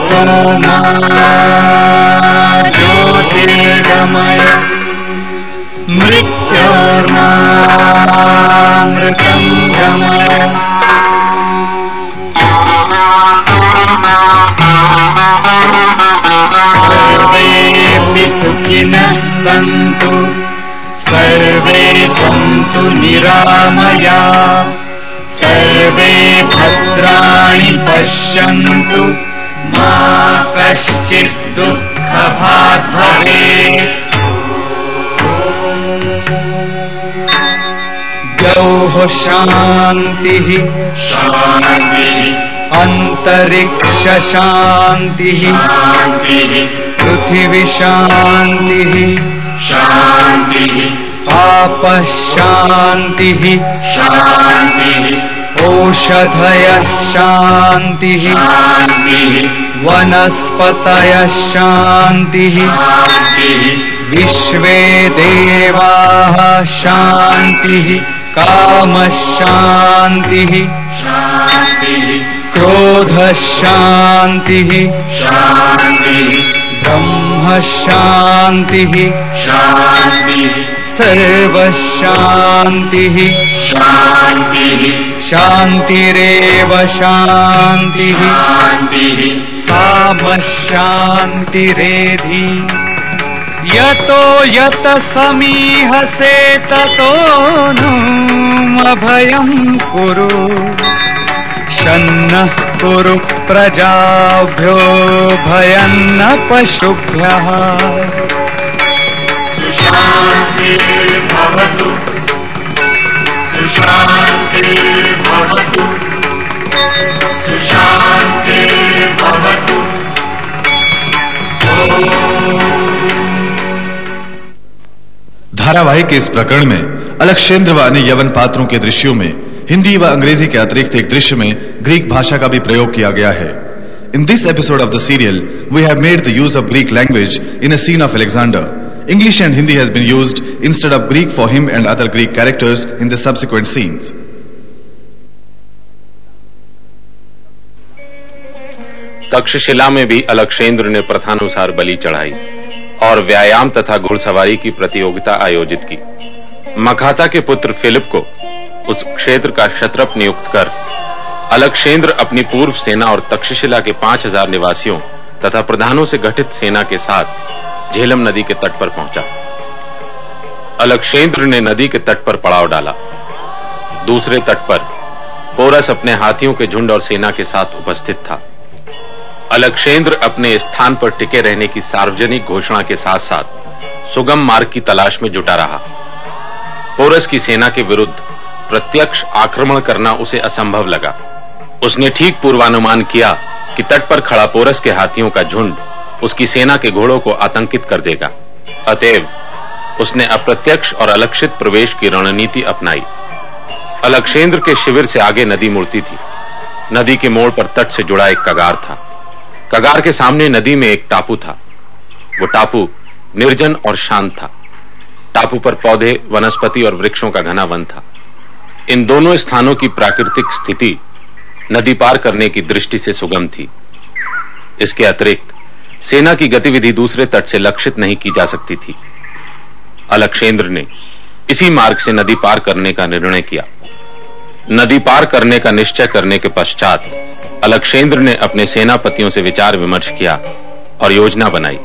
सोमा ज्योतिर्गमय मृत्योर्मामृतं गमय। सर्वेऽपि सुखिनः सन्तु सर्वे सन्तु निरामया सर्वे भद्राणि पश्यन्तु मा कश्चित् दुःखभाग् भवेत्। द्यौः शान्तिः शान्तिः अन्तरिक्ष शान्तिः शान्तिः पृथिवी शान्तिः शान्तिः आपः शान्तिः शान्तिः औषधयः शान्तिः शान्तिः वनस्पतयः शान्तिः शान्तिः विश्वे देवाः शान्तिः कामः शान्तिः शान्तिः क्रोधः शान्तिः शान्तिः ब्रह्म शान्तिः शान्तिः सर्वः शान्तिः शान्तिः शान्तिरेव शान्तिः शान्तिः सामः शान्तिरेधि। यतो यत समीहसे ततो नु अभयं कुरु शन्नः कुरु प्रजाभ्यो भयं न पशुभ्यः। सुशान्तिर्भवतु सुशान्तिर्भवतु सुशान्तिर्भवतु। धारावाहिक के इस प्रकरण में अलक्षेंद्र व अन्य यवन पात्रों के दृश्यों में हिंदी व अंग्रेजी के अतिरिक्त एक दृश्य में ग्रीक भाषा का भी प्रयोग किया गया है। In this episode of the serial we have made the use of Greek language in a scene of Alexander. English and Hindi has been used instead of Greek for him and other Greek characters in the subsequent scenes. Takshashila में भी अलक्षेंद्र ने प्रथानुसार बलि चढ़ाई और व्यायाम तथा घुड़सवारी की प्रतियोगिता आयोजित की। मखाता के पुत्र फिलिप को उस क्षेत्र का क्षत्रप नियुक्त कर अलक्षेंद्र अपनी पूर्व सेना और तक्षशिला के 5000 निवासियों तथा प्रधानों से गठित सेना के साथ झेलम नदी के तट पर पहुंचा। अलक्षेंद्र ने नदी के तट पर पड़ाव डाला। दूसरे तट पर पोरस अपने हाथियों के झुंड और सेना के साथ उपस्थित था। अलक्षेंद्र अपने स्थान पर टिके रहने की सार्वजनिक घोषणा के साथ साथ सुगम मार्ग की तलाश में जुटा रहा। पोरस की सेना के विरुद्ध प्रत्यक्ष आक्रमण करना उसे असंभव लगा। उसने ठीक पूर्वानुमान किया कि तट पर खड़ा पोरस के हाथियों का झुंड उसकी सेना के घोड़ों को आतंकित कर देगा। अतएव उसने अप्रत्यक्ष और अलक्षित प्रवेश की रणनीति अपनाई। अलक्षेंद्र के शिविर से आगे नदी मुड़ती थी। नदी के मोड़ पर तट से जुड़ा एक कगार था। कगार के सामने नदी में एक टापू था। वो टापू निर्जन और शांत था। टापू पर पौधे, वनस्पति और वृक्षों का घना वन था। इन दोनों स्थानों की प्राकृतिक स्थिति नदी पार करने की दृष्टि से सुगम थी। इसके अतिरिक्त सेना की गतिविधि दूसरे तट से लक्षित नहीं की जा सकती थी। अलक्षेंद्र ने इसी मार्ग से नदी पार करने का निर्णय किया। नदी पार करने का निश्चय करने के पश्चात अलक्षेंद्र ने अपने सेनापतियों से विचार विमर्श किया और योजना बनाई।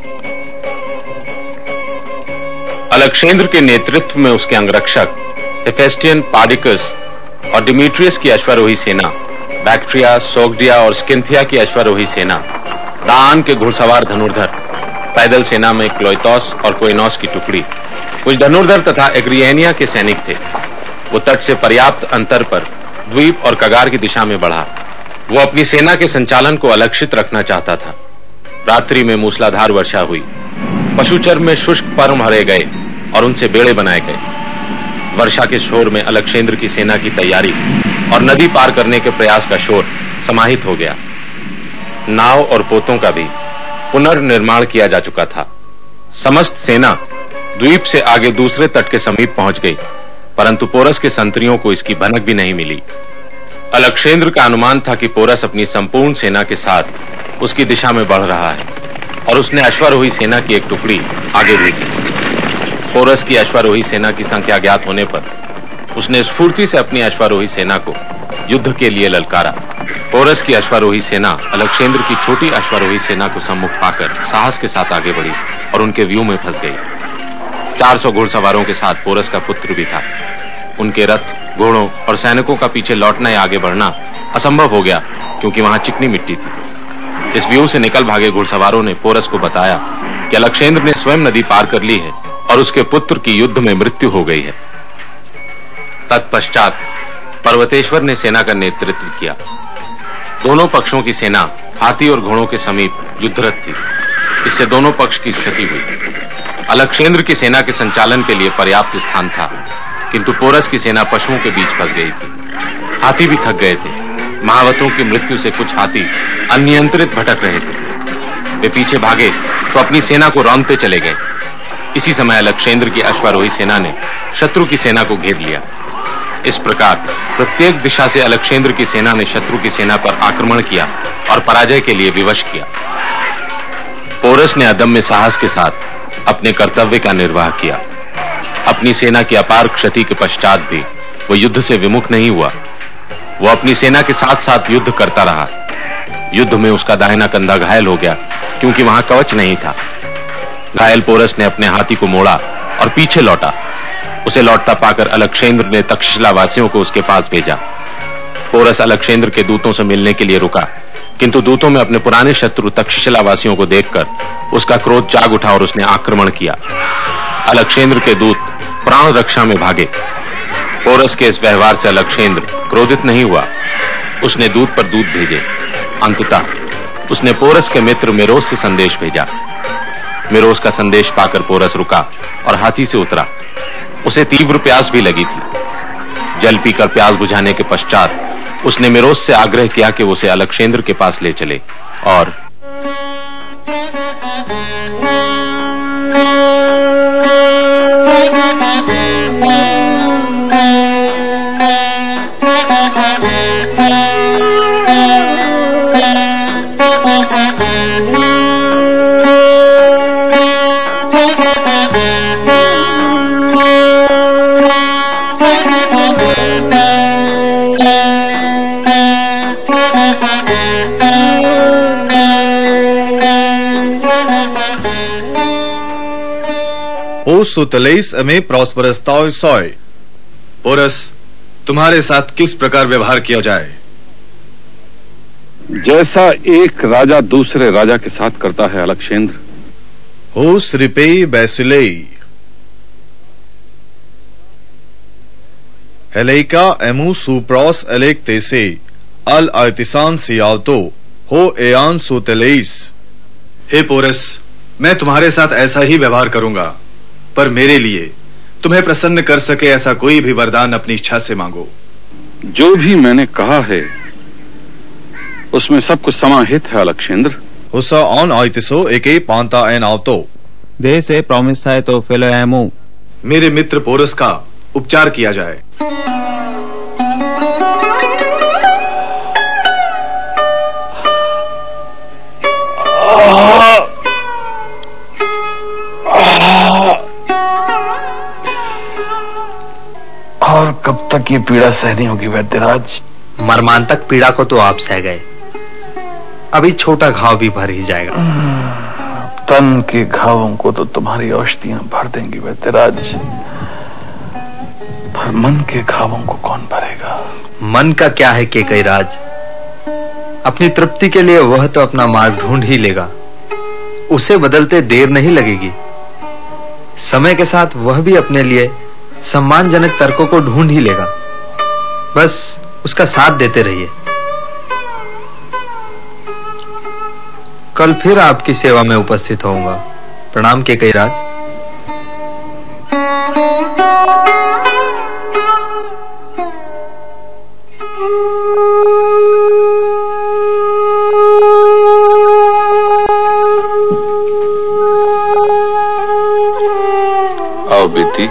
अलक्षेंद्र के नेतृत्व में उसके अंगरक्षक हेफेस्टियन, पार्डिकस और डिमिट्रियस की अश्वारोही सेना, बैक्ट्रिया, सोग्डिया और स्किंथिया की अश्वारोही सेना, दान के घुड़सवार धनुर्धर, पैदल सेना में क्लोइतोस और कोइनोस की टुकड़ी, कुछ धनुर्धर तथा एग्रियनिया के सैनिक थे। वो तट से पर्याप्त अंतर पर द्वीप और कगार की दिशा में बढ़ा। वो अपनी सेना के संचालन को अलक्षित रखना चाहता था। रात्रि में मूसलाधार वर्षा हुई। पशुचर में शुष्क पर्म भरे गए और उनसे बेड़े बनाए गए। वर्षा के शोर में अलक्षेंद्र की सेना की तैयारी और नदी पार करने के प्रयास का शोर समाहित हो गया। नाव और पोतों का भी पुनर्निर्माण किया जा चुका था। समस्त सेना द्वीप से आगे दूसरे तट के समीप पहुंच गई, परंतु पोरस के संतरियों को इसकी भनक भी नहीं मिली। अलक्षेंद्र का अनुमान था कि पोरस अपनी संपूर्ण सेना के साथ उसकी दिशा में बढ़ रहा है और उसने अश्वारोही सेना की एक टुकड़ी आगे भेजी। पोरस की अश्वारोही सेना की संख्या ज्ञात होने पर उसने स्फूर्ति से अपनी अश्वारोही सेना को युद्ध के लिए ललकारा। पोरस की अश्वारोही सेना अलक्षेंद्र की छोटी अश्वारोही सेना को सम्मुख पाकर साहस के साथ आगे बढ़ी और उनके व्यूह में फंस गई। 400 घुड़सवारों के साथ पोरस का पुत्र भी था। उनके रथ, घोड़ों और सैनिकों का पीछे लौटना या आगे बढ़ना असंभव हो गया क्योंकि वहां चिकनी मिट्टी थी। इस व्यूह से निकल भागे घुड़सवारों ने पोरस को बताया कि अलक्षेंद्र ने स्वयं नदी पार कर ली है और उसके पुत्र की युद्ध में मृत्यु हो गई है। तत्पश्चात पर्वतेश्वर ने सेना का नेतृत्व किया। दोनों पक्षों की सेना हाथी और घोड़ों के समीप युद्धरत थी। इससे दोनों पक्ष की क्षति हुई। अलक्षेंद्र की सेना के संचालन के लिए पर्याप्त स्थान था, किंतु पोरस की सेना पशुओं के बीच फंस गई थी। हाथी भी थक गए थे। महावतों की मृत्यु से कुछ हाथी अनियंत्रित भटक रहे थे। वे पीछे भागे तो अपनी सेना को रौंदते चले गए। इसी समय अलक्षेंद्र की अश्वारोही सेना ने शत्रु की सेना को घेर लिया। इस प्रकार प्रत्येक दिशा से अलक्षेंद्र की सेना ने शत्रु की सेना पर आक्रमण किया और पराजय के लिए विवश किया। पोरस ने अदम्य साहस के साथ अपने कर्तव्य का निर्वाह किया। अपनी सेना की अपार क्षति के पश्चात भी वो युद्ध से विमुख नहीं हुआ। वो अपनी सेना के साथ साथ युद्ध करता रहा। युद्ध में उसका दाहिना कंधा घायल हो गया क्योंकि वहां कवच नहीं था। घायल पोरस ने अपने हाथी को मोड़ा और पीछे लौटा। उसे लौटता पाकर अलक्षेंद्र ने तक्षशिला वासियों को उसके पास भेजा। पोरस अलक्षेंद्र के दूतों से मिलने के लिए रुका, किंतु दूतों में अपने पुराने शत्रु तक्षशिला वासियों को देखकर उसका क्रोध जाग उठा और उसने आक्रमण किया। अलक्षेंद्र के दूत प्राण रक्षा में भागे। पोरस के इस व्यवहार से अलक्षेंद्र क्रोधित नहीं हुआ। उसने दूत पर दूत भेजे। अंततः उसने पोरस के मित्र मेरोस से संदेश भेजा। मेरोस का संदेश पाकर पोरस रुका और हाथी से उतरा। उसे तीव्र प्यास भी लगी थी। जल पीकर प्यास बुझाने के पश्चात उसने मेरोस से आग्रह किया कि उसे अलक्षेंद्र के पास ले चले और सुतलेस में प्रॉस्परस सॉय। पोरस, तुम्हारे साथ किस प्रकार व्यवहार किया जाए? जैसा एक राजा दूसरे राजा के साथ करता है अलक्षेंद्र। हो श्रीपे बैसिले हेलेका एमू सुप्रॉस एलेक तेसे अल अर्तिसान सियावतो हो एयान सुतलेस। हे पोरस, मैं तुम्हारे साथ ऐसा ही व्यवहार करूंगा, पर मेरे लिए तुम्हें प्रसन्न कर सके ऐसा कोई भी वरदान अपनी इच्छा से मांगो। जो भी मैंने कहा है उसमें सब कुछ समाहित है अलक्षेंद्र। हुसा ऑन आइतिसो एके पांता एन आवतो दे से प्रॉमिस है तो फेलो एमो। मेरे मित्र पोरस का उपचार किया जाए। और कब तक ये पीड़ा सहनी होगी वैद्यराज? मर्मांतक पीड़ा को तो आप सह गए, अभी छोटा घाव भी भर ही जाएगा। तन के घावों को तो तुम्हारी औषधियां भर देंगी वैद्यराज, पर मन के घावों को कौन भरेगा? मन का क्या है केकईराज, अपनी तृप्ति के लिए वह तो अपना मार्ग ढूंढ ही लेगा। उसे बदलते देर नहीं लगेगी। समय के साथ वह भी अपने लिए सम्मानजनक तर्कों को ढूंढ ही लेगा। बस उसका साथ देते रहिए। कल फिर आपकी सेवा में उपस्थित होऊंगा। प्रणाम केकईराज। आओ बेटी,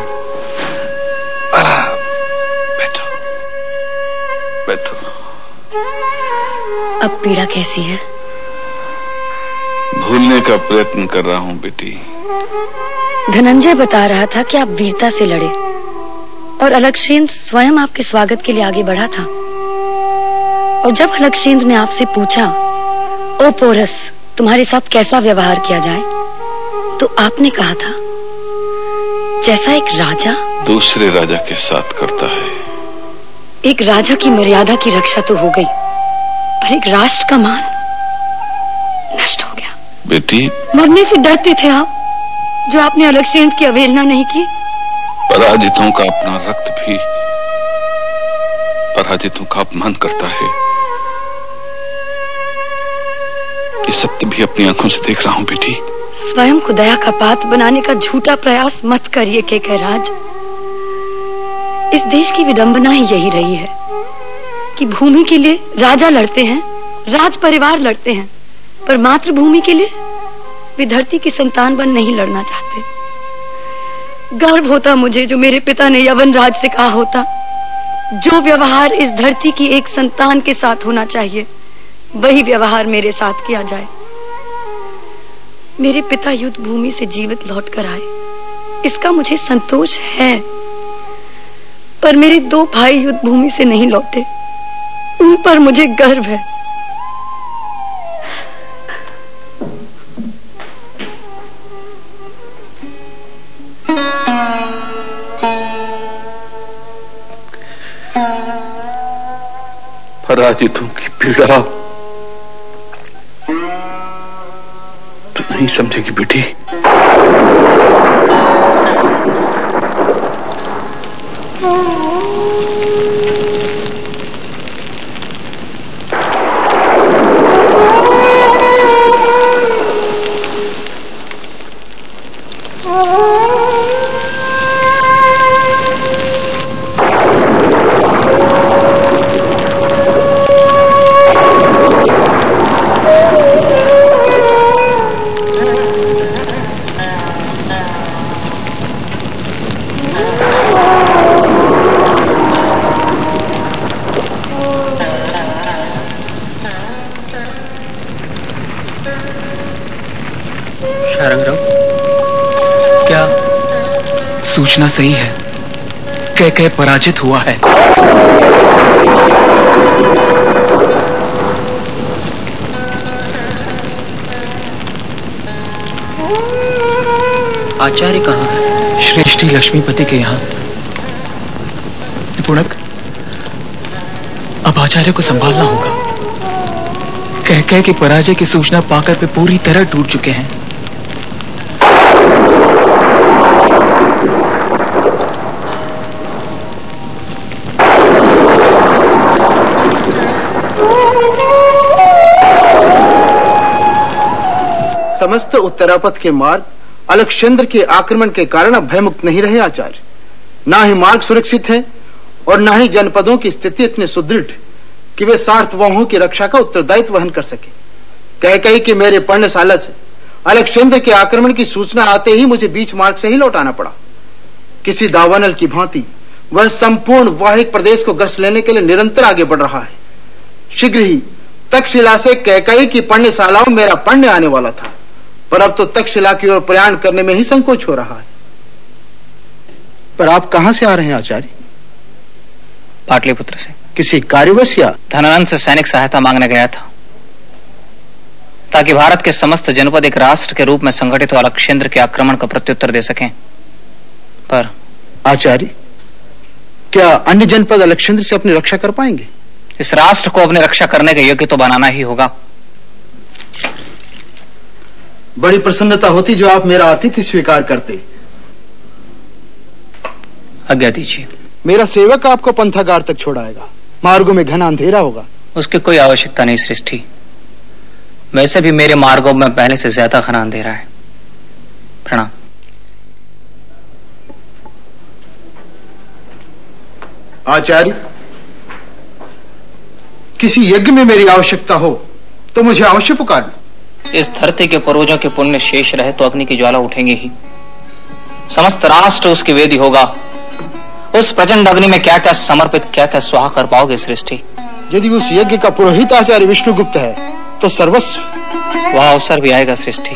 बैठो बैठो। अब पीड़ा कैसी है? भूलने का प्रयत्न कर रहा हूँ बेटी। धनंजय बता रहा था कि आप वीरता से लड़े और अलक्षेंद्र स्वयं आपके स्वागत के लिए आगे बढ़ा था। और जब अलक्षेंद्र ने आपसे पूछा, ओ पोरस, तुम्हारे साथ कैसा व्यवहार किया जाए, तो आपने कहा था, जैसा एक राजा दूसरे राजा के साथ करता है। एक राजा की मर्यादा की रक्षा तो हो गई, पर एक राष्ट्र का मान नष्ट हो गया। बेटी, मरने से डरते थे आप, जो आपने अलक्षेंद्र की अवहेलना नहीं की। पराजितों का अपना रक्त भी पराजितों का अपमान करता है। ये सत्य भी अपनी आंखों से देख रहा हूँ बेटी। स्वयं को दया का पात्र बनाने का झूठा प्रयास मत करिए केकयराज। इस देश की विडंबना ही यही रही है कि भूमि के लिए राजा लड़ते हैं, राज परिवार लड़ते हैं, पर मातृभूमि के लिए वे धरती की संतान बन नहीं लड़ना चाहते। गर्व होता मुझे जो मेरे पिता ने यवन राज से कहा होता, जो व्यवहार इस धरती की एक संतान के साथ होना चाहिए वही व्यवहार मेरे साथ किया जाए। मेरे पिता युद्ध भूमि से जीवित लौट कर आए, इसका मुझे संतोष है, पर मेरे 2 भाई युद्ध भूमि से नहीं लौटे, उन पर मुझे गर्व है। पराजितों की पीड़ा तो नहीं समझेगी बेटी। सूचना सही है, कैकेय पराजित हुआ है। आचार्य कहाँ है? श्रेष्ठी लक्ष्मीपति के यहाँ। निपुणक, अब आचार्य को संभालना होगा। कैकेय की पराजय की सूचना पाकर वे पूरी तरह टूट चुके हैं। समस्त उत्तरापथ के मार्ग अलक्षेंद्र के आक्रमण के कारण अब भयमुक्त नहीं रहे आचार्य। ना ही मार्ग सुरक्षित है और ना ही जनपदों की स्थिति इतनी सुदृढ़ कि वे सार्थवहों की रक्षा का उत्तरदायित्व वहन कर सके। कैकेयी कि मेरे पर्णशाला से अलक्षेंद्र के आक्रमण की सूचना आते ही मुझे बीच मार्ग से ही लौटाना पड़ा। किसी दावानल की भांति वह संपूर्ण वाहिक प्रदेश को ग्रस लेने के लिए निरंतर आगे बढ़ रहा है। शीघ्र ही तक्षशिला से कैकेयी की पर्णशालाओं में मेरा पण्य आने वाला था, पर अब तो तक्षशिला की ओर प्रयाण करने में ही संकोच हो रहा है। पर आप कहां से आ रहे हैं आचार्य? पाटलिपुत्र से। किसी कार्यवश या? धनानंद से सैनिक सहायता मांगने गया था, ताकि भारत के समस्त जनपद एक राष्ट्र के रूप में संगठित हो अलक्षेंद्र के आक्रमण का प्रत्युत्तर दे सकें। पर आचार्य, क्या अन्य जनपद अलक्षेंद्र से अपनी रक्षा कर पाएंगे? इस राष्ट्र को अपनी रक्षा करने के योग्य तो बनाना ही होगा। बड़ी प्रसन्नता होती जो आप मेरा आतिथ्य स्वीकार करते। आज्ञा दीजिए। मेरा सेवक आपको पंथागार तक छोड़ाएगा, मार्गों में घना अंधेरा होगा। उसकी कोई आवश्यकता नहीं सृष्टि, वैसे भी मेरे मार्गों में पहले से ज्यादा घना अंधेरा है। प्रणाम। आचार्य, किसी यज्ञ में मेरी आवश्यकता हो तो मुझे अवश्य पुकारना। इस धरती के पूर्वजों के पुण्य शेष रहे तो अग्नि की ज्वाला उठेंगे ही। समस्त राष्ट्र उसकी वेदी होगा। उस प्रचंड अग्नि में क्या क्या समर्पित, क्या क्या स्वाहा कर पाओगे सृष्टि? यदि उस यज्ञ का पुरोहित आचार्य विष्णुगुप्त है तो सर्वस्व वह अवसर भी आएगा सृष्टि।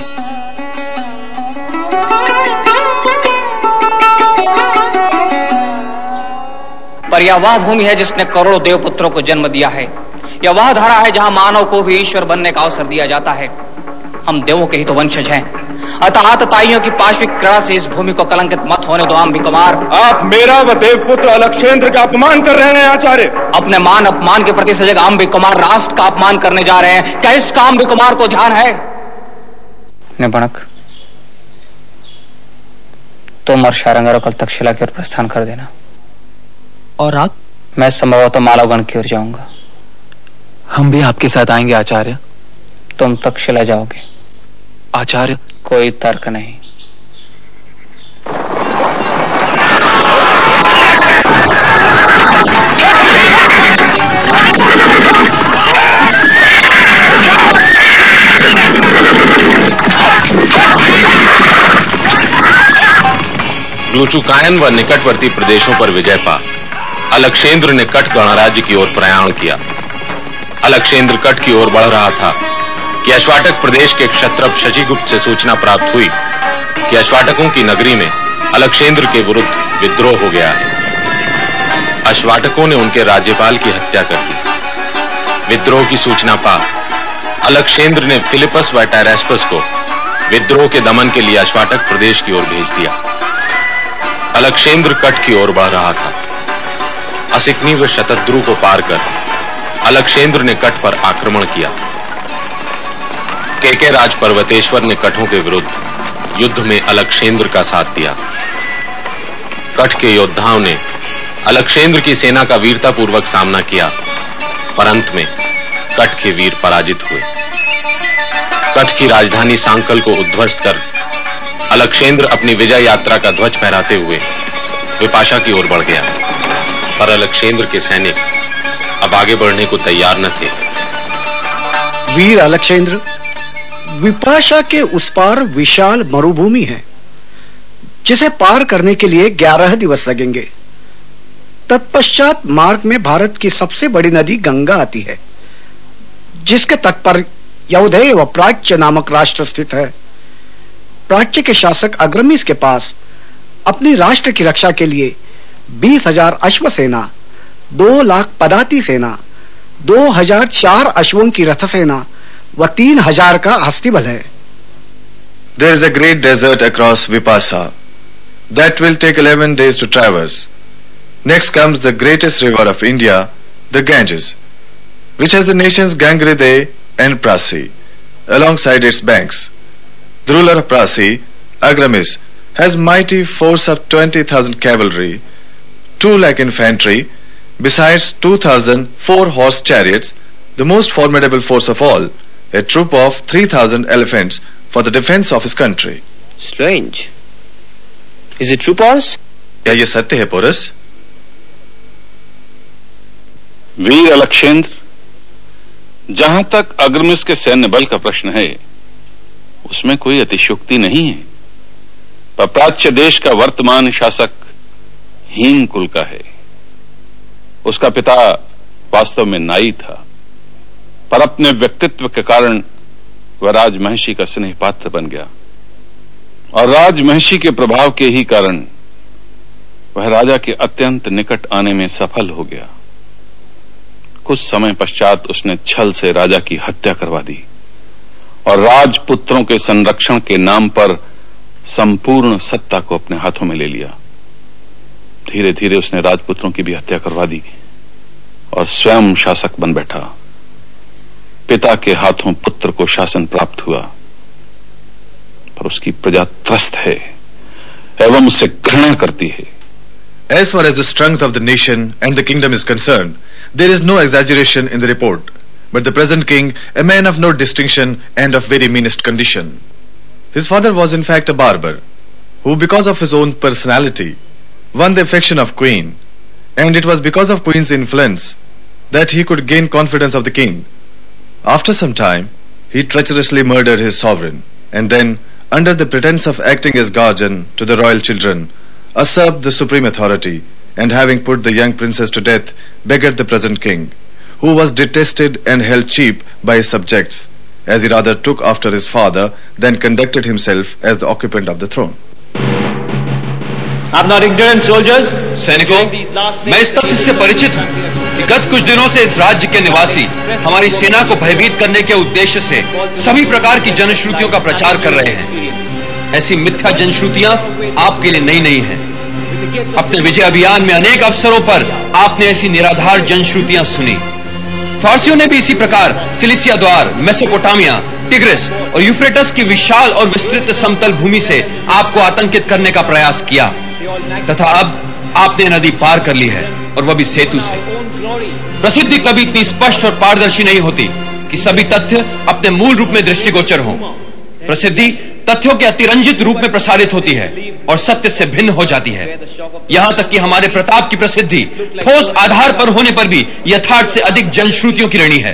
पर यह वह भूमि है जिसने करोड़ों देवपुत्रों को जन्म दिया है। यह वह धरा है जहां मानव को भी ईश्वर बनने का अवसर दिया जाता है। हम देवों के ही तो वंशज हैं, अतः आतताइयों की पाशविक क्रीड़ा से इस भूमि को कलंकित मत होने दो आम्बी कुमार। आप मेरा व देवपुत्र अलक्षेंद्र का अपमान कर रहे हैं आचार्य। अपने मान अपमान के प्रति सजग आम्बी कुमार राष्ट्र का अपमान करने जा रहे हैं। क्या इस आम्बी कुमार को ध्यान है? निबणक, तुम और शारंगारो कल तक्षशिला की ओर प्रस्थान कर देना। और आप? मैं संभवतः मालवगण की ओर जाऊंगा। हम भी आपके साथ आएंगे आचार्य। तुम तक्षशिला जाओगे आचार्य? कोई तर्क नहीं। ग्लूचुकायन व निकटवर्ती प्रदेशों पर विजय पा अलक्षेंद्र ने कठ गणराज्य की ओर प्रयाण किया। अलक्षेंद्र कठ की ओर बढ़ रहा था कि अश्वाटक प्रदेश के क्षत्रप शचीगुप्त से सूचना प्राप्त हुई कि अश्वाटकों की नगरी में अलक्षेंद्र के विरुद्ध विद्रोह हो गया है। अश्वाटकों ने उनके राज्यपाल की हत्या कर दी। विद्रोह की सूचना पा अलक्षेंद्र ने फिलिपस व टायरेस्पस को विद्रोह के दमन के लिए अश्वाटक प्रदेश की ओर भेज दिया। अलक्षेंद्र कठ की ओर बढ़ रहा था। असिकनी व शतद्रु को पार कर अलक्षेंद्र ने कठ पर आक्रमण किया। केके राज पर्वतेश्वर ने कठों के विरुद्ध युद्ध में अलक्षेंद्र का साथ दिया। कठ के योद्धाओं ने अलक्षेंद्र की सेना का वीरतापूर्वक सामना किया, पर अंत में कठ के वीर पराजित हुए। कठ की राजधानी सांकल को उद्ध्वस्त कर अलक्षेंद्र अपनी विजय यात्रा का ध्वज फहराते हुए विपाशा की ओर बढ़ गया, पर अलक्षेंद्र के सैनिक अब आगे बढ़ने को तैयार न थे। वीर अलक्षेंद्र, विपाशा के उस पार विशाल मरुभूमि है जिसे पार करने के लिए 11 दिवस लगेंगे। तत्पश्चात मार्ग में भारत की सबसे बड़ी नदी गंगा आती है, जिसके तट पर यौधेय व प्राच्य नामक राष्ट्र स्थित है। प्राच्य के शासक अग्रमीस के पास अपनी राष्ट्र की रक्षा के लिए 20,000 अश्व सेना, 2 लाख पदाती सेना, 2,004 अश्वों की रथ सेना व 3,000 का हस्तिबल है। There is a great desert across Vipasa that will take 11 days to traverse. Next comes the greatest river of India, the Ganges, which has the nations Gangridae and Prasi alongside its banks. The ruler of Prasi, Agramis, has mighty force of 20,000 cavalry, 2 lakh infantry, besides 2,000 4-horse chariots, the most formidable force of all, a troop of 3,000 elephants for the defense of his country. Strange. Is it true, Porus? क्या ये सत्य है, porous? वीर अलक्षेंद्र, जहां तक अग्रमिस के सैन्य बल का प्रश्न है, उसमें कोई अतिशयोक्ति नहीं है। पर प्राच्य देश का वर्तमान शासक हीन कुल का है। उसका पिता वास्तव में नाई था, पर अपने व्यक्तित्व के कारण वह राजमहिषी का स्नेह पात्र बन गया, और राजमहिषी के प्रभाव के ही कारण वह राजा के अत्यंत निकट आने में सफल हो गया। कुछ समय पश्चात उसने छल से राजा की हत्या करवा दी और राजपुत्रों के संरक्षण के नाम पर संपूर्ण सत्ता को अपने हाथों में ले लिया। धीरे धीरे उसने राजपुत्रों की भी हत्या करवा दी और स्वयं शासक बन बैठा। पिता के हाथों पुत्र को शासन प्राप्त हुआ, पर उसकी प्रजा त्रस्त है एवं उससे घृणा करती है। As far as the strength of the nation and the kingdom is concerned, there is no exaggeration in the report. But the present king, a man of no distinction and of very meanest condition. His father was in fact a barber, who because of his own personality won the affection of queen, and it was because of queen's influence that he could gain confidence of the king. After some time, he treacherously murdered his sovereign, and then, under the pretense of acting as guardian to the royal children, usurped the supreme authority, and having put the young princess to death, beggared the present king, who was detested and held cheap by his subjects. as he rather took after his father than conducted himself as the occupant of the throne. I'm not ignorant, soldiers. सैनिकों, मैं इस तथ्य से परिचित हूँ कि गत कुछ दिनों से इस राज्य के निवासी हमारी सेना को भयभीत करने के उद्देश्य से सभी प्रकार की जनश्रुतियों का प्रचार कर रहे हैं। ऐसी मिथ्या जनश्रुतियां आपके लिए नई नहीं हैं। अपने विजय अभियान में अनेक अवसरों पर आपने ऐसी निराधार जनश्रुतियां सुनी। फारसियों ने भी इसी प्रकार सिलिसिया द्वार, मेसोपोटामिया, टिग्रिस और यूफ्रेटस की विशाल और विस्तृत समतल भूमि से आपको आतंकित करने का प्रयास किया, तथा अब आपने नदी पार कर ली है, और वह भी सेतु से। प्रसिद्धि कभी इतनी स्पष्ट और पारदर्शी नहीं होती कि सभी तथ्य अपने मूल रूप में दृष्टिगोचर हों। प्रसिद्धि तथ्यों के अतिरंजित रूप में प्रसारित होती है और सत्य से भिन्न हो जाती है। यहां तक कि हमारे प्रताप की प्रसिद्धि ठोस आधार पर होने पर भी यथार्थ से अधिक जनश्रुतियों की ऋणी है।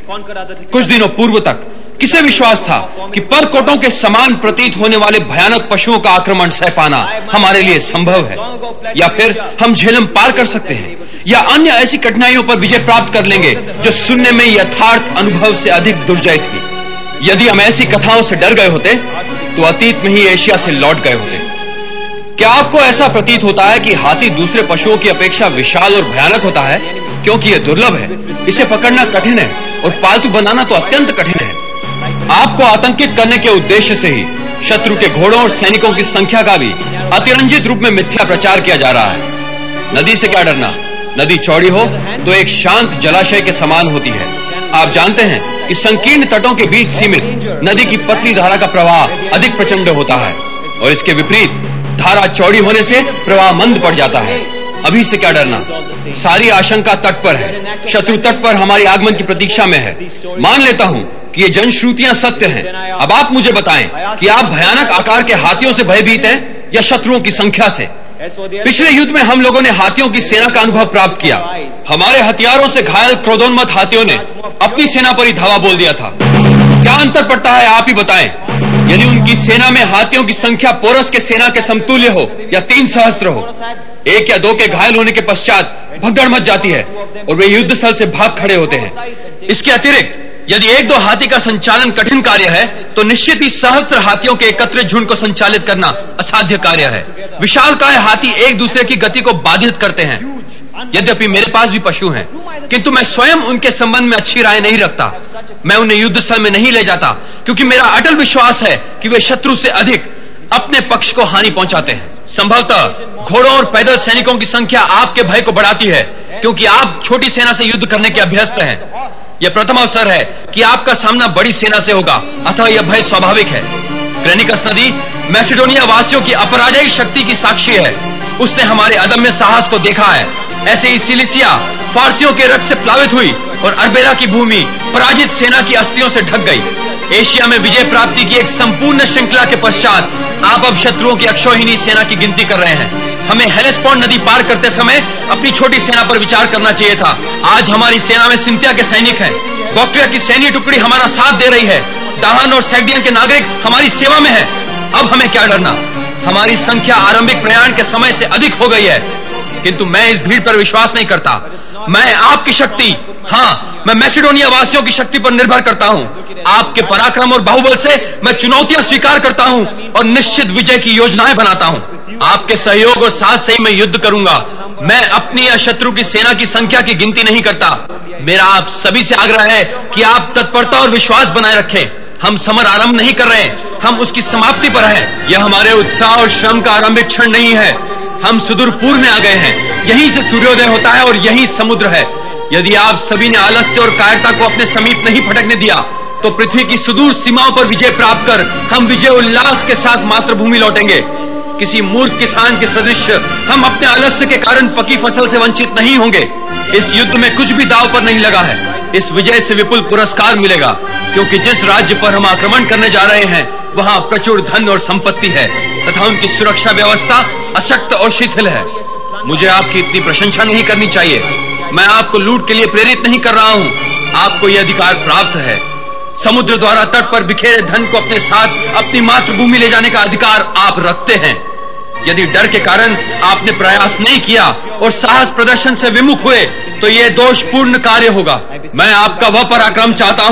कुछ दिनों पूर्व तक किसे विश्वास था कि परकोटों के समान प्रतीत होने वाले भयानक पशुओं का आक्रमण सह पाना हमारे लिए संभव है, या फिर हम झेलम पार कर सकते हैं, या अन्य ऐसी कठिनाइयों पर विजय प्राप्त कर लेंगे जो सुनने में यथार्थ अनुभव से अधिक दुर्जय थी। यदि हम ऐसी कथाओं से डर गए होते तो अतीत में ही एशिया से लौट गए होते। क्या आपको ऐसा प्रतीत होता है कि हाथी दूसरे पशुओं की अपेक्षा विशाल और भयानक होता है क्योंकि यह दुर्लभ है, इसे पकड़ना कठिन है और पालतू बनाना तो अत्यंत कठिन है। आपको आतंकित करने के उद्देश्य से ही शत्रु के घोड़ों और सैनिकों की संख्या का भी अतिरंजित रूप में मिथ्या प्रचार किया जा रहा है। नदी से क्या डरना? नदी चौड़ी हो तो एक शांत जलाशय के समान होती है। आप जानते हैं कि संकीर्ण तटों के बीच सीमित नदी की पतली धारा का प्रवाह अधिक प्रचंड होता है, और इसके विपरीत धारा चौड़ी होने से प्रवाह मंद पड़ जाता है। अभी से क्या डरना? सारी आशंका तट पर है। शत्रु तट पर हमारी आगमन की प्रतीक्षा में है। मान लेता हूं कि ये जनश्रुतियां सत्य हैं। अब आप मुझे बताएं कि आप भयानक आकार के हाथियों से भयभीत हैं या शत्रुओं की संख्या से? पिछले युद्ध में हम लोगों ने हाथियों की सेना का अनुभव प्राप्त किया। हमारे हथियारों से घायल क्रोधोन्मत्त हाथियों ने अपनी सेना पर ही धावा बोल दिया था। क्या अंतर पड़ता है, आप ही बताएं। यदि उनकी सेना में हाथियों की संख्या पोरस के सेना के समतुल्य हो या 3 सहस्त्र हो, 1 या 2 के घायल होने के पश्चात भगदड़ मच जाती है और वे युद्ध स्थल से भाग खड़े होते हैं। इसके अतिरिक्त यदि 1-2 हाथी का संचालन कठिन कार्य है तो निश्चित ही सहस्त्र हाथियों के एकत्रित झुंड को संचालित करना असाध्य कार्य है। विशालकाय हाथी एक दूसरे की गति को बाधित करते हैं। यद्यपि मेरे पास भी पशु हैं, किंतु मैं स्वयं उनके संबंध में अच्छी राय नहीं रखता। मैं उन्हें युद्ध स्थल में नहीं ले जाता क्योंकि मेरा अटल विश्वास है कि वे शत्रु से अधिक अपने पक्ष को हानि पहुंचाते हैं। संभवतः घोड़ों और पैदल सैनिकों की संख्या आपके भय को बढ़ाती है क्योंकि आप छोटी सेना से युद्ध करने के अभ्यस्त हैं। यह प्रथम अवसर है कि आपका सामना बड़ी सेना से होगा, अतः यह भय स्वाभाविक है। ग्रेनिकस नदी मैसेडोनिया वासियों की अपराजयी शक्ति की साक्षी है। उसने हमारे अदम्य साहस को देखा है। ऐसे ही सिलिसिया फारसियों के रक्त से प्लावित हुई और अर्बेला की भूमि पराजित सेना की अस्थियों से ढक गई। एशिया में विजय प्राप्ति की एक संपूर्ण श्रृंखला के पश्चात आप अब शत्रुओं की अक्षौहिणी सेना की गिनती कर रहे हैं। हमें हेलेस्पोर्ट नदी पार करते समय अपनी छोटी सेना पर विचार करना चाहिए था। आज हमारी सेना में सिंथिया के सैनिक हैं। बॉक्ट्रिया की सैन्य टुकड़ी हमारा साथ दे रही है। दाहन और सैगडियन के नागरिक हमारी सेवा में है। अब हमें क्या डरना? हमारी संख्या आरंभिक प्रयाण के समय से अधिक हो गई है, किंतु मैं इस भीड़ पर विश्वास नहीं करता। मैं आपकी शक्ति, हाँ, मैं मैसेडोनिया वासियों की शक्ति पर निर्भर करता हूँ। आपके पराक्रम और बाहुबल से मैं चुनौतियां स्वीकार करता हूँ और निश्चित विजय की योजनाएं बनाता हूँ। आपके सहयोग और साथ से ही मैं युद्ध करूंगा। मैं अपनी या शत्रु की सेना की संख्या की गिनती नहीं करता। मेरा आप सभी से आग्रह है कि आप तत्परता और विश्वास बनाए रखें। हम समर आरंभ नहीं कर रहे, हम उसकी समाप्ति पर हैं। यह हमारे उत्साह और श्रम का आरंभिक क्षण नहीं है। हम सुदूर पूर्व में आ गए हैं। यहीं से सूर्योदय होता है और यहीं समुद्र है। यदि आप सभी ने आलस्य और कायरता को अपने समीप नहीं फटकने दिया तो पृथ्वी की सुदूर सीमाओं पर विजय प्राप्त कर हम विजय उल्लास के साथ मातृभूमि लौटेंगे। किसी मूर्ख किसान के सदृश हम अपने आलस्य के कारण पकी फसल से वंचित नहीं होंगे। इस युद्ध में कुछ भी दांव पर नहीं लगा है। इस विजय से विपुल पुरस्कार मिलेगा, क्योंकि जिस राज्य पर हम आक्रमण करने जा रहे हैं वहां प्रचुर धन और संपत्ति है तथा उनकी सुरक्षा व्यवस्था अशक्त और शिथिल है। मुझे आपकी इतनी प्रशंसा नहीं करनी चाहिए। मैं आपको लूट के लिए प्रेरित नहीं कर रहा हूं। आपको यह अधिकार प्राप्त है। समुद्र द्वारा तट पर बिखेरे धन को अपने साथ अपनी मातृभूमि ले जाने का अधिकार आप रखते हैं। यदि डर के कारण आपने प्रयास नहीं किया और साहस प्रदर्शन से विमुख हुए तो यह दोषपूर्ण कार्य होगा। मैं आपका वह पराक्रम चाहता हूं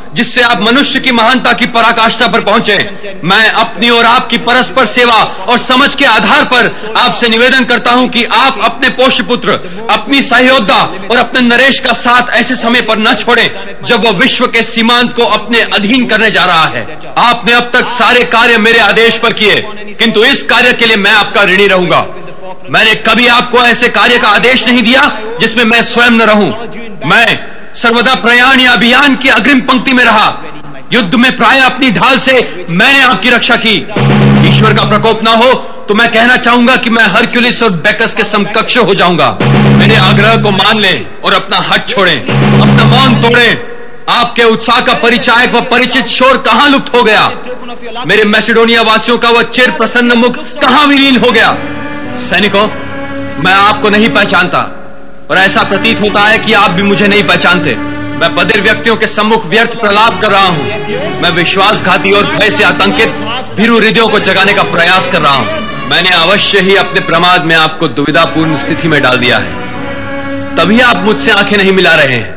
जिससे आप मनुष्य की महानता की पराकाष्ठा पर पहुंचे। मैं अपनी और आपकी परस्पर सेवा और समझ के आधार पर आपसे निवेदन करता हूं कि आप अपने पोष्य पुत्र, अपनी सहयोद्धा और अपने नरेश का साथ ऐसे समय पर न छोड़ें जब वह विश्व के सीमांत को अपने अधीन करने जा रहा है। आपने अब तक सारे कार्य मेरे आदेश पर किए, किंतु इस कार्य के लिए मैं आपका ऋणी रहूंगा। मैंने कभी आपको ऐसे कार्य का आदेश नहीं दिया जिसमें मैं स्वयं न रहूं। मैं सर्वदा प्रयाण या अभियान की अग्रिम पंक्ति में रहा। युद्ध में प्राय अपनी ढाल से मैंने आपकी रक्षा की। ईश्वर का प्रकोप ना हो तो मैं कहना चाहूंगा कि मैं हरक्यूलिस और बैकस के समकक्ष हो जाऊंगा। मेरे आग्रह को मान लें और अपना हट छोड़ें, अपना मौन तोड़ें। आपके उत्साह का परिचायक व परिचित शोर कहां लुप्त हो गया? मेरे मैसेडोनिया वासियों का वह चिर प्रसन्न मुख कहां विलीन हो गया? सैनिकों, मैं आपको नहीं पहचानता और ऐसा प्रतीत होता है कि आप भी मुझे नहीं पहचानते। मैं बधिर व्यक्तियों के सम्मुख व्यर्थ प्रलाप कर रहा हूं। मैं विश्वासघाती और भय से आतंकित भीरू हृदयों को जगाने का प्रयास कर रहा हूं। मैंने अवश्य ही अपने प्रमाद में आपको दुविधापूर्ण स्थिति में डाल दिया है, तभी आप मुझसे आंखें नहीं मिला रहे हैं।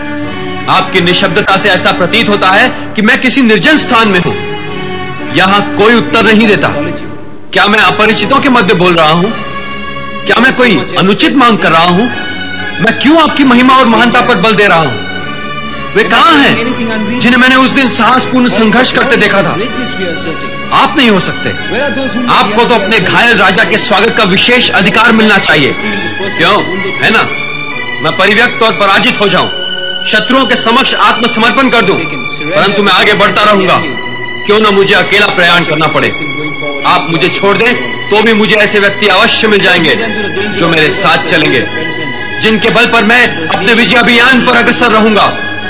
आपकी निशब्दता से ऐसा प्रतीत होता है कि मैं किसी निर्जन स्थान में हूं। यहां कोई उत्तर नहीं देता। क्या मैं अपरिचितों के मध्य बोल रहा हूं? क्या मैं कोई अनुचित मांग कर रहा हूं? मैं क्यों आपकी महिमा और महानता पर बल दे रहा हूं? वे कहां हैं जिन्हें मैंने उस दिन साहसपूर्ण संघर्ष करते देखा था? आप नहीं हो सकते। आपको तो अपने घायल राजा के स्वागत का विशेष अधिकार मिलना चाहिए, क्यों है ना? मैं परिव्यक्त और पराजित हो जाऊं, शत्रुओं के समक्ष आत्मसमर्पण कर दूं, परंतु मैं आगे बढ़ता रहूंगा। क्यों न मुझे अकेला प्रयाण करना पड़े। आप मुझे छोड़ दें तो भी मुझे ऐसे व्यक्ति अवश्य मिल जाएंगे जो मेरे साथ चलेंगे, जिनके बल पर मैं अपने विजय अभियान पर अग्रसर रहूंगा।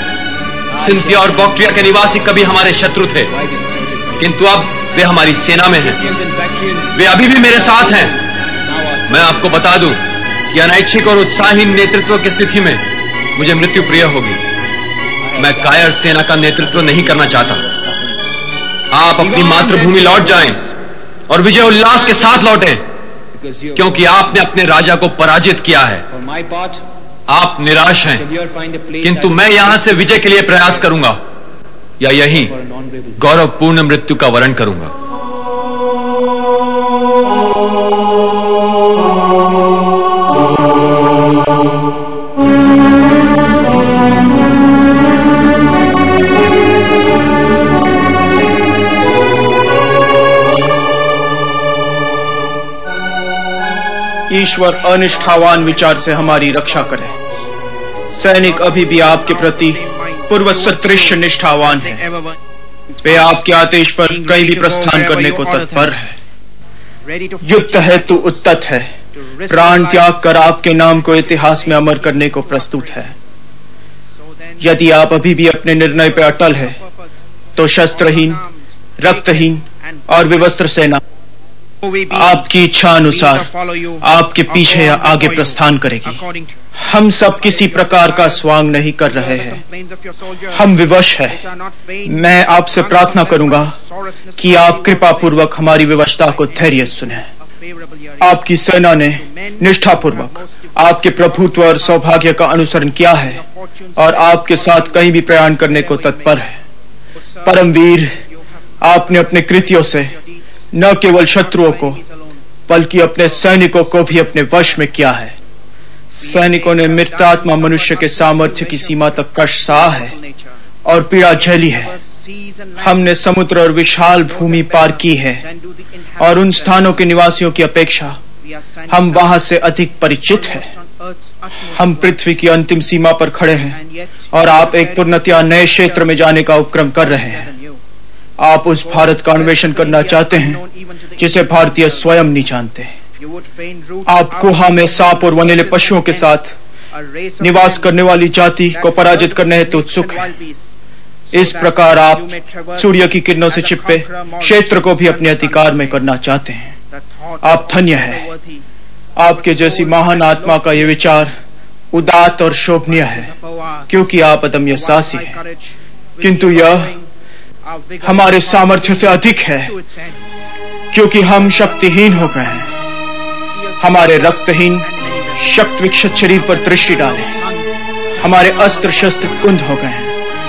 सिंथिया और बॉक्ट्रिया के निवासी कभी हमारे शत्रु थे, किंतु अब वे हमारी सेना में हैं। वे अभी भी मेरे साथ हैं। मैं आपको बता दूं कि अनैच्छिक और उत्साहहीन नेतृत्व की स्थिति में मुझे मृत्यु प्रिय होगी। मैं कायर सेना का नेतृत्व नहीं करना चाहता। आप अपनी मातृभूमि लौट जाएं और विजय उल्लास के साथ लौटें, क्योंकि आपने अपने राजा को पराजित किया है। आप निराश हैं, किंतु मैं यहां से विजय के लिए प्रयास करूंगा या यहीं गौरवपूर्ण मृत्यु का वरण करूंगा। ईश्वर अनिष्ठावान विचार से हमारी रक्षा करे। सैनिक अभी भी आपके प्रति पूर्व सदृश निष्ठावान है। वे आपके आदेश पर कहीं भी प्रस्थान करने को तत्पर है। युद्ध है तो उद्यत है, प्राण त्याग कर आपके नाम को इतिहास में अमर करने को प्रस्तुत है। यदि आप अभी भी अपने निर्णय पर अटल है तो शस्त्रहीन, रक्तहीन और विवस्त्र सेना आपकी इच्छा अनुसार आपके पीछे या आगे प्रस्थान करेगी। हम सब किसी प्रकार का स्वांग नहीं कर रहे हैं, हम विवश हैं। मैं आपसे प्रार्थना करूंगा कि आप कृपा पूर्वक हमारी विवशता को धैर्य सुने। आपकी सेना ने निष्ठापूर्वक आपके प्रभुत्व और सौभाग्य का अनुसरण किया है और आपके साथ कहीं भी प्रयाण करने को तत्पर है। परमवीर, आपने अपने कृत्यों से न केवल शत्रुओं को बल्कि अपने सैनिकों को भी अपने वश में किया है। सैनिकों ने मृतात्मा मनुष्य के सामर्थ्य की सीमा तक कष्ट सहा है और पीड़ा झेली है। हमने समुद्र और विशाल भूमि पार की है और उन स्थानों के निवासियों की अपेक्षा हम वहां से अधिक परिचित हैं। हम पृथ्वी की अंतिम सीमा पर खड़े हैं और आप एक पूर्णतया नए क्षेत्र में जाने का उपक्रम कर रहे हैं। आप उस भारत का अन्वेषण करना चाहते हैं जिसे भारतीय स्वयं नहीं जानते। आप गुहा में सांप और वनीले पशुओं के साथ निवास करने वाली जाति को पराजित करने हेतु उत्सुक हैं। इस प्रकार आप सूर्य की किरणों से छिपे क्षेत्र को भी अपने अधिकार में करना चाहते हैं। आप धन्य है। आपके जैसी महान आत्मा का ये विचार उदात्त और शोभनीय है, क्योंकि आप अदम्य साहसी हैं। किंतु यह हमारे सामर्थ्य से अधिक है, क्योंकि हम शक्तिहीन हो गए हैं। हमारे रक्तहीन शक्त विक्षत शरीर पर दृष्टि डालें। हमारे अस्त्र शस्त्र कुंद हो गए हैं।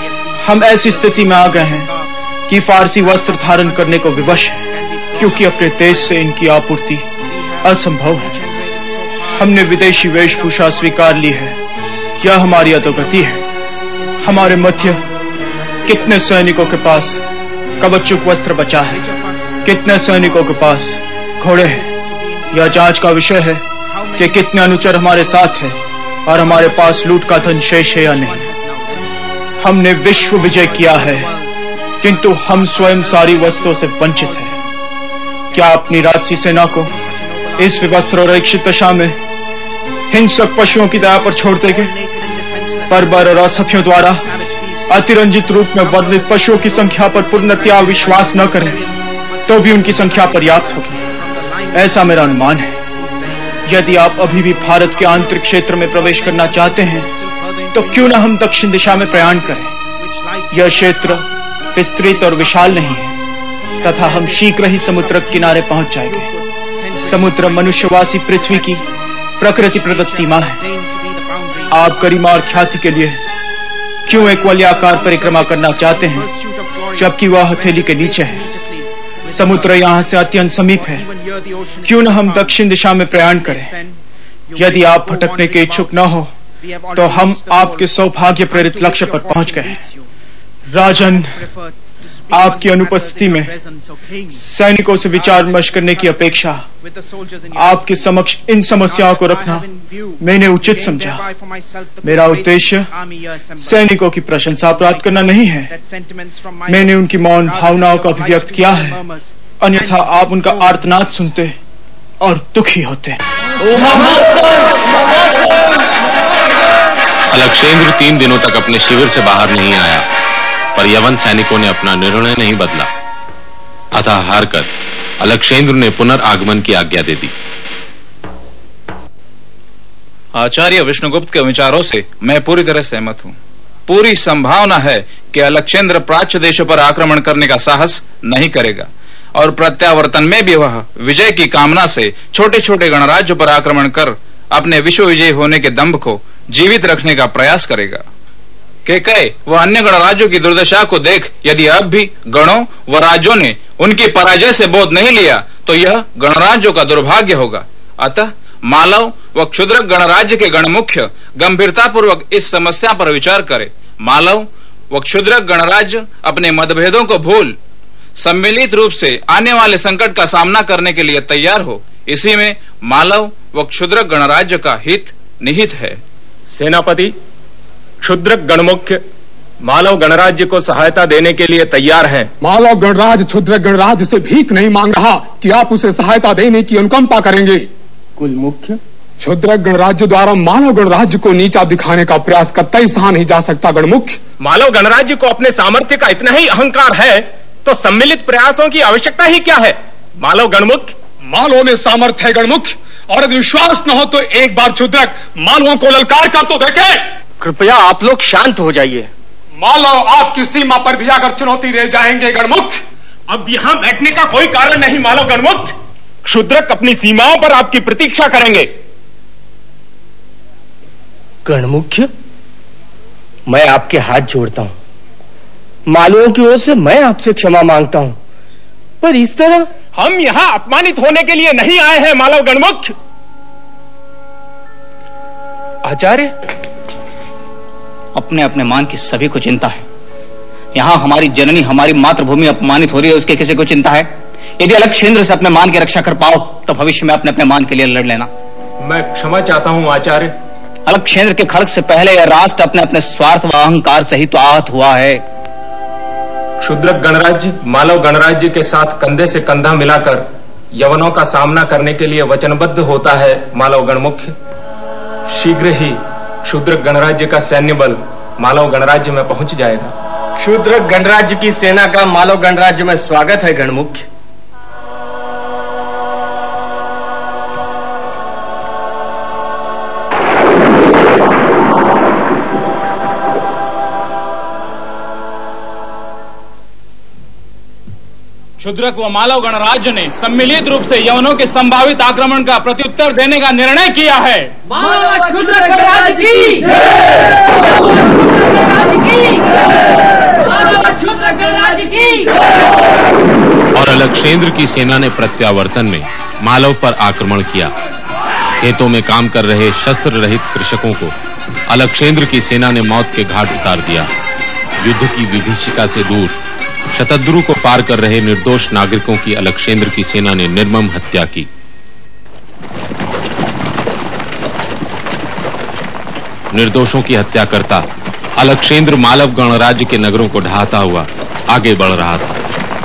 हम ऐसी स्थिति में आ गए हैं कि फारसी वस्त्र धारण करने को विवश है, क्योंकि अपने देश से इनकी आपूर्ति असंभव है। हमने विदेशी वेशभूषा स्वीकार ली है, यह हमारी अधोगति है। हमारे मध्य कितने सैनिकों के पास कवचयुक्त वस्त्र बचा है, कितने सैनिकों के पास घोड़े हैं। यह जांच का विषय है कि कितने अनुचर हमारे साथ हैं और हमारे पास लूट का धन शेष है या नहीं। हमने विश्व विजय किया है, किंतु हम स्वयं सारी वस्तुओं से वंचित हैं। क्या अपनी राजसी सेना को इस विवस्त्र और रक्षित दशा में हिंसक पशुओं की दया पर छोड़ देंगे? बर्बर और असभ्यों द्वारा अतिरंजित रूप में वर्णित पशुओं की संख्या पर पूर्णतया विश्वास न करें तो भी उनकी संख्या पर्याप्त होगी, ऐसा मेरा अनुमान है। यदि आप अभी भी भारत के आंतरिक क्षेत्र में प्रवेश करना चाहते हैं तो क्यों न हम दक्षिण दिशा में प्रयाण करें। यह क्षेत्र विस्तृत और विशाल नहीं है तथा हम शीघ्र ही समुद्र किनारे पहुंच जाएंगे। समुद्र मनुष्यवासी पृथ्वी की प्रकृति प्रदत्त सीमा है। आप गरिमा और ख्याति के लिए क्यों एक वलयाकार परिक्रमा करना चाहते हैं जबकि वह हथेली के नीचे है? समुद्र यहाँ से अत्यंत समीप है, क्यों न हम दक्षिण दिशा में प्रयाण करें। यदि आप भटकने के इच्छुक न हो तो हम आपके सौभाग्य प्रेरित लक्ष्य पर पहुंच गए। राजन, आपकी अनुपस्थिति में सैनिकों से विचार विमर्श करने की अपेक्षा आपके समक्ष इन समस्याओं को रखना मैंने उचित समझा। मेरा उद्देश्य सैनिकों की प्रशंसा प्राप्त करना नहीं है। मैंने उनकी मौन भावनाओं का अभिव्यक्त किया है, अन्यथा आप उनका आर्तनाद सुनते और दुखी होते। अलक्षेंद्र 3 दिनों तक अपने शिविर से बाहर नहीं आया, पर यवन सैनिकों ने अपना निर्णय नहीं बदला। अतः हारकर अलक्षेंद्र ने पुनर्आगमन की आज्ञा दे दी। आचार्य विष्णुगुप्त के विचारों से मैं पूरी तरह सहमत हूँ। पूरी संभावना है कि अलक्षेंद्र प्राच्य देशों पर आक्रमण करने का साहस नहीं करेगा और प्रत्यावर्तन में भी वह विजय की कामना से छोटे छोटे गणराज्यों पर आक्रमण कर अपने विश्व विजयी होने के दंभ को जीवित रखने का प्रयास करेगा। केकय वह अन्य गणराज्यों की दुर्दशा को देख यदि अब भी गणों व राज्यों ने उनकी पराजय से बोध नहीं लिया तो यह गणराज्यों का दुर्भाग्य होगा। अतः मालव व क्षुद्र गणराज्य के गणमुख्य गंभीरता पूर्वक इस समस्या पर विचार करे। मालव व क्षुद्र गणराज्य अपने मतभेदों को भूल सम्मिलित रूप से आने वाले संकट का सामना करने के लिए तैयार हो। इसी में मालव व क्षुद्र गणराज्य का हित निहित है। सेनापति, क्षुद्र गणमुख्य मालव गणराज्य को सहायता देने के लिए तैयार हैं। मालव गणराज्य क्षुद्र गणराज्य से भीख नहीं मांग रहा कि आप उसे सहायता देने की अनुकंपा करेंगे। कुल मुख्य, क्षुद्र गणराज्य द्वारा मालव गणराज्य को नीचा दिखाने का प्रयास कतई सहा नहीं जा सकता। गणमुख्य, मालव गणराज्य को अपने सामर्थ्य का इतना ही अहंकार है तो सम्मिलित प्रयासों की आवश्यकता ही क्या है? मालव गणमुख्य, मालवों में सामर्थ्य है गणमुख्य, और यदि विश्वास न हो तो एक बार क्षुद्रक मालवों को ललकार कर तो देखे। कृपया आप लोग शांत हो जाइए। मालव आपकी सीमा पर भी आकर चुनौती दे जाएंगे गणमुख्य। अब यहाँ बैठने का कोई कारण नहीं मालव गणमुख्य। क्षुद्रक अपनी सीमाओं पर आपकी प्रतीक्षा करेंगे। गणमुख्य, मैं आपके हाथ जोड़ता हूं। मालवों की ओर से मैं आपसे क्षमा मांगता हूं, पर इस तरह हम यहाँ अपमानित होने के लिए नहीं आए हैं मालव गणमुख्य। आचार्य, अपने अपने मान की सभी को चिंता है। यहाँ हमारी जननी, हमारी मातृभूमि अपमानित हो रही है, उसके किसी को चिंता है? यदि अलक्षेंद्र से अपने मान की रक्षा कर पाओ तो भविष्य में अपने अपने मान के लिए लड़ लेना। मैं क्षमा चाहता हूँ आचार्य। अलक्षेंद्र के खड़ग से पहले यह राष्ट्र अपने अपने स्वार्थ व अहंकार से ही तो आहत हुआ है। क्षुद्रक गणराज्य मालव गणराज्य के साथ कंधे से कंधा मिलाकर यवनों का सामना करने के लिए वचनबद्ध होता है मालव गणमुख्य। शीघ्र ही क्षुद्रक गणराज्य का सैन्य बल मालव गणराज्य में पहुंच जाएगा। क्षुद्रक गणराज्य की सेना का मालव गणराज्य में स्वागत है गणमुख्य। क्षुद्रक व मालव गणराज्य ने सम्मिलित रूप से यवनों के संभावित आक्रमण का प्रत्युत्तर देने का निर्णय किया है। क्षुद्रक गणराज्य की जय! क्षुद्र गणराज्य की। और अलक्षेंद्र की सेना ने प्रत्यावर्तन में मालव पर आक्रमण किया। खेतों में काम कर रहे शस्त्र रहित कृषकों को अलक्षेंद्र की सेना ने मौत के घाट उतार दिया। युद्ध की विभीषिका से दूर शतद्रु को पार कर रहे निर्दोष नागरिकों की अलक्षेंद्र की सेना ने निर्मम हत्या की। निर्दोषों की हत्या करता अलक्षेंद्र मालव गणराज्य के नगरों को ढहाता हुआ आगे बढ़ रहा था।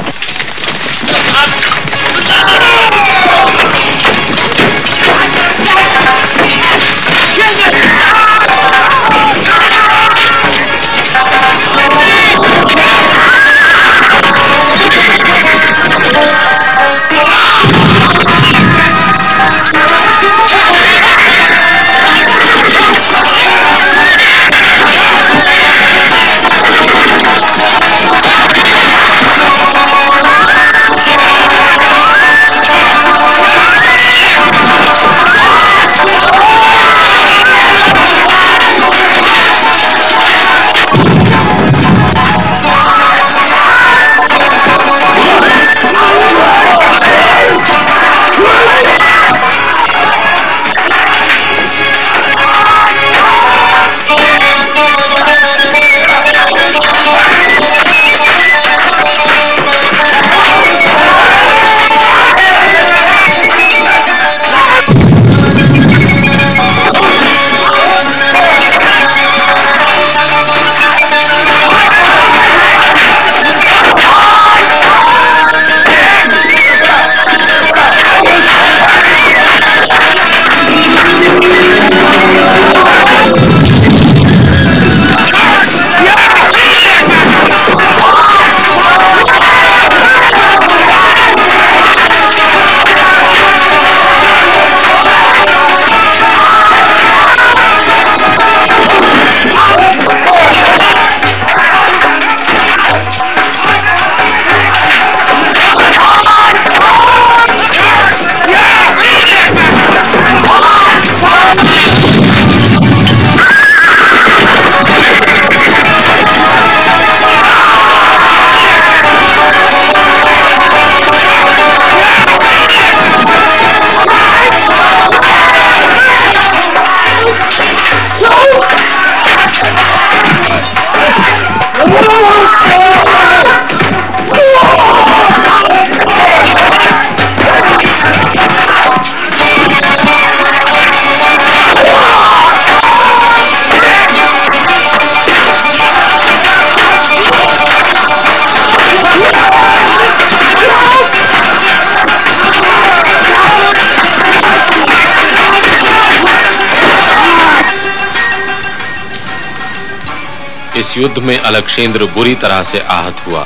इस युद्ध में अलक्षेंद्र बुरी तरह से आहत हुआ।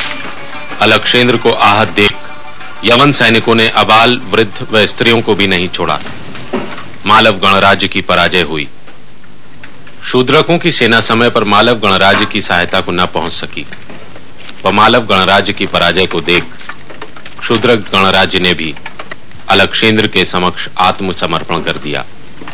अलक्षेंद्र को आहत देख यवन सैनिकों ने अबाल, वृद्ध व स्त्रियों को भी नहीं छोड़ा। मालव गणराज्य की पराजय हुई। शूद्रकों की सेना समय पर मालव गणराज्य की सहायता को न पहुंच सकी। वह मालव गणराज्य की पराजय को देख शूद्रक गणराज्य ने भी अलक्षेंद्र के समक्ष आत्मसमर्पण कर दिया।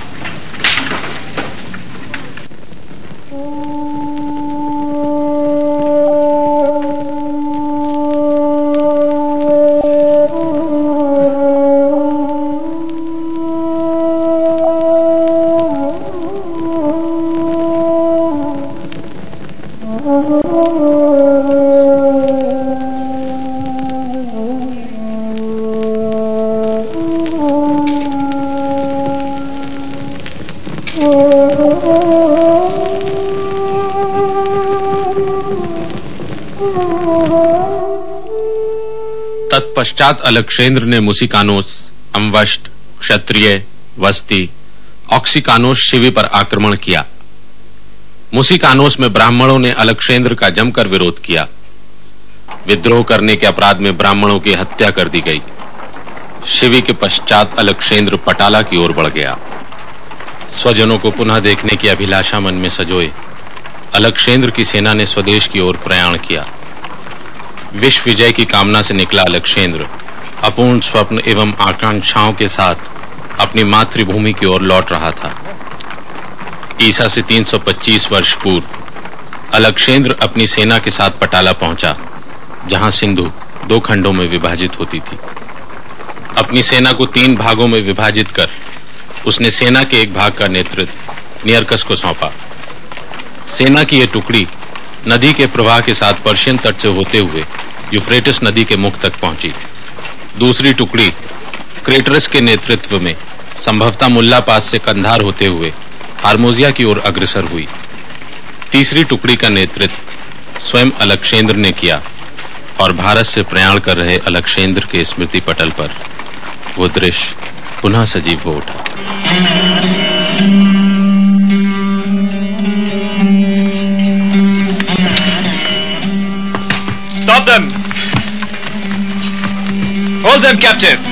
तत्पश्चात अलक्षेंद्र ने मुसिकानोस, अम्वष्ट, क्षत्रिय, वस्ती, ऑक्सिकानोस शिवी पर आक्रमण किया। मुसिकानोस में ब्राह्मणों ने अलक्षेंद्र का जमकर विरोध किया। विद्रोह करने के अपराध में ब्राह्मणों की हत्या कर दी गई। शिवी के पश्चात अलक्षेंद्र पटाला की ओर बढ़ गया। स्वजनों को पुनः देखने की अभिलाषा मन में सजोए अलक्षेंद्र की सेना ने स्वदेश की ओर प्रयाण किया। विश्व विजय की कामना से निकला अलक्षेंद्र अपूर्ण स्वप्न एवं आकांक्षाओं के साथ अपनी मातृभूमि की ओर लौट रहा था। ईसा से 325 वर्ष पूर्व अलक्षेंद्र अपनी सेना के साथ पटाला पहुंचा, जहां सिंधु 2 खंडों में विभाजित होती थी। अपनी सेना को 3 भागों में विभाजित कर उसने सेना के एक भाग का नेतृत्व नियरकस को सौंपा। सेना की यह टुकड़ी नदी के प्रवाह के साथ पर्शियन तट से होते हुए यूफ्रेटिस नदी के मुख तक पहुंची। दूसरी टुकड़ी क्रेटरस के नेतृत्व में संभवतः मुल्ला पास से कंधार होते हुए हारमोजिया की ओर अग्रसर हुई। तीसरी टुकड़ी का नेतृत्व स्वयं अलक्षेंद्र ने किया और भारत से प्रयाण कर रहे अलक्षेंद्र के स्मृति पटल पर वो दृश्य पुनः सजीव हो उठा। Stop them! Hold them captive!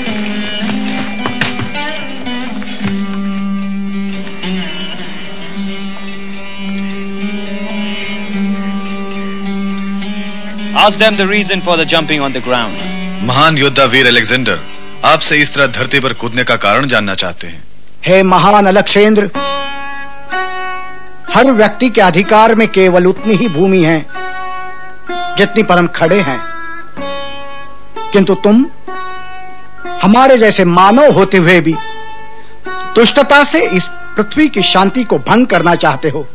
Ask them the reason for the jumping on the ground. महान योद्धा वीर अलेक्जेंडर आपसे इस तरह धरती पर कूदने का कारण जानना चाहते हैं। हे महान अलक्षेंद्र, हर व्यक्ति के अधिकार में केवल उतनी ही भूमि है जितनी पर हम खड़े हैं, किंतु तुम हमारे जैसे मानव होते हुए भी दुष्टता से इस पृथ्वी की शांति को भंग करना चाहते हो।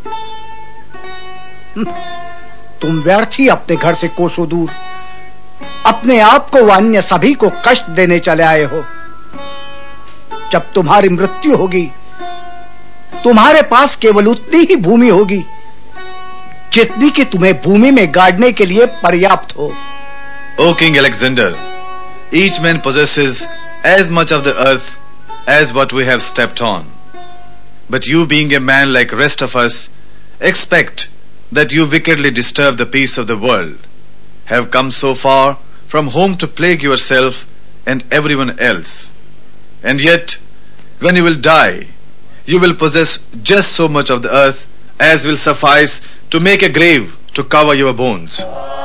तुम व्यर्थ ही अपने घर से कोसों दूर अपने आप को व अन्य सभी को कष्ट देने चले आए हो। जब तुम्हारी मृत्यु होगी, तुम्हारे पास केवल उतनी ही भूमि होगी जितनी कि तुम्हें भूमि में गाड़ने के लिए पर्याप्त हो। O King Alexander, each man possesses as much of the earth as what we have stepped on. But you, being a man like rest of us, expect that you wickedly disturb the peace of the world, have come so far from home to plague yourself and everyone else. And yet, when you will die, you will possess just so much of the earth as will suffice to make a grave to cover your bones.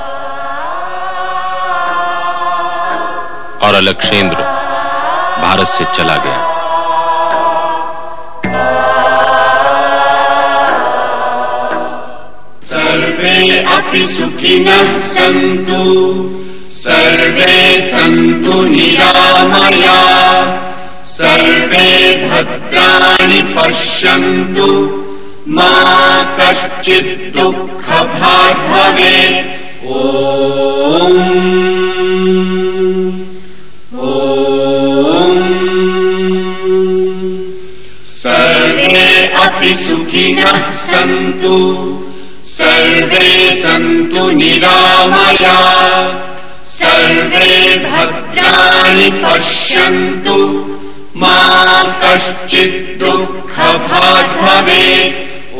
और अलक्षेंद्र भारत से चला गया। सर्वे अपि सुखिनः सन्तु, सर्वे सन्तु निरामया, सर्वे भद्राणि पश्यन्तु, मा कश्चित् दुःखभाग् भवेत्। सर्वे अपि सुखिनः सन्तु, सर्वे सन्तु निरामया, सर्वे भद्राणि पश्यन्तु, मा कश्चित् दुःखभाग् भवेत्।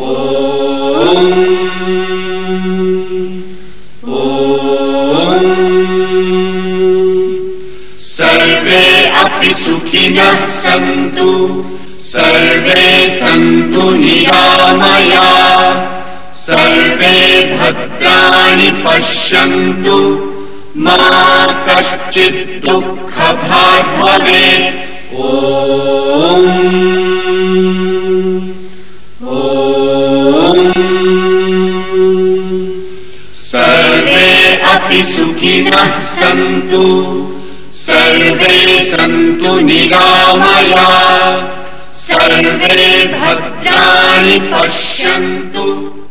सर्वे अपि सुखिनः सन्तु, सर्वे सन्तु निरामया, सर्वे भद्राणि पश्यन्तु, मा कश्चित् दुःखभाग् भवेत्। सर्वे अपि सुखिनः सन्तु, सर्वे सन्तु निरामया, सर्वे भद्राणि पश्यन्तु।